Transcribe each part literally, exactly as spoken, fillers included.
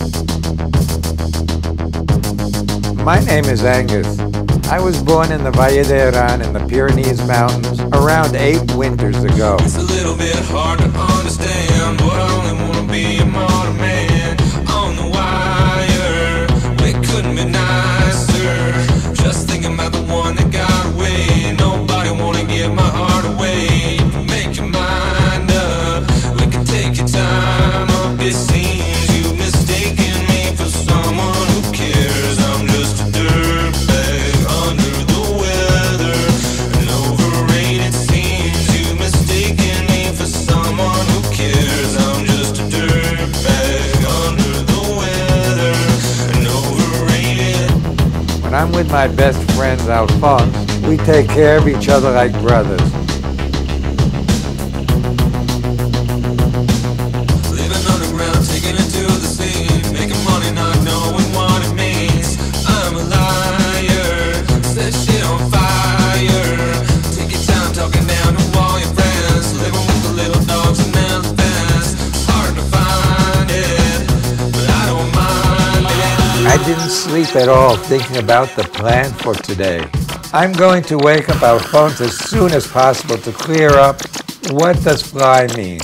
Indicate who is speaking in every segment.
Speaker 1: My name is Angus. I was born in the Valle de Aran in the Pyrenees mountains around eight winters ago.
Speaker 2: It's a little bit hard to understand, but I only want to be a modern man on the wire. It couldn't be nicer. Just thinking about the one that got away. Nobody want to give my heart away. You can make your mind up. We can take your time up. It seems you've mistaken me for someone who cares. I'm just a dirtbag under the weather and overrated. Seems you've mistaken me for someone who cares. I'm just a dirtbag under the weather and overrated.
Speaker 1: When I'm with my best friends, Alfons, we take care of each other like brothers.
Speaker 2: Living underground, taking it to the sea, making money, not knowing what it means. I'm a liar, set shit on fire. Take your time talking down to all your friends, living with the little dogs and elephants. It's hard to find it, but I don't mind it.
Speaker 1: I didn't sleep at all thinking about the plan for today. I'm going to wake up Alfons as soon as possible to clear up what does fly mean.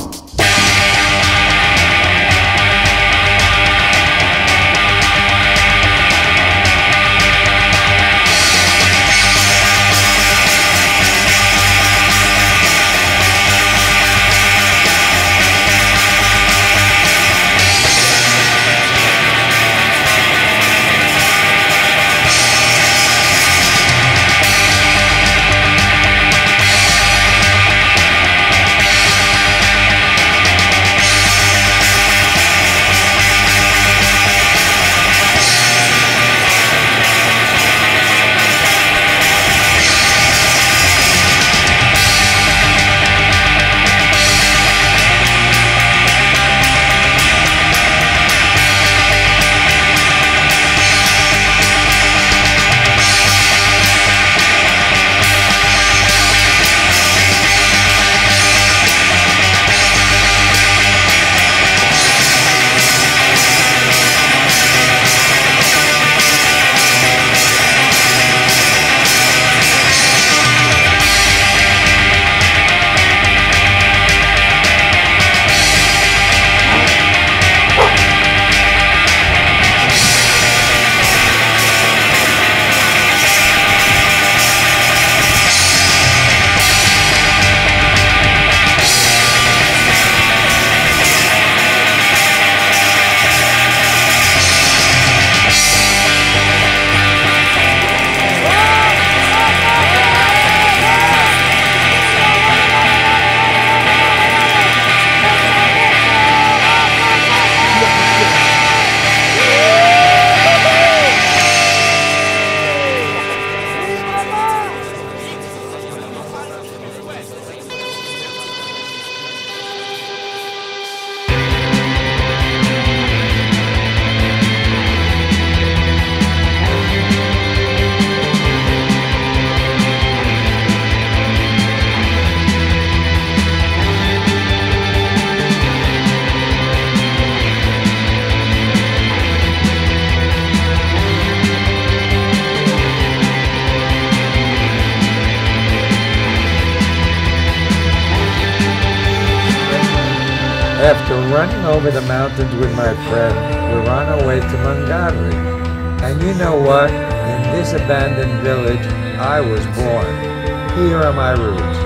Speaker 1: After running over the mountains with my friend, we're on our way to Mangarri. And you know what? In this abandoned village, I was born. Here are my roots.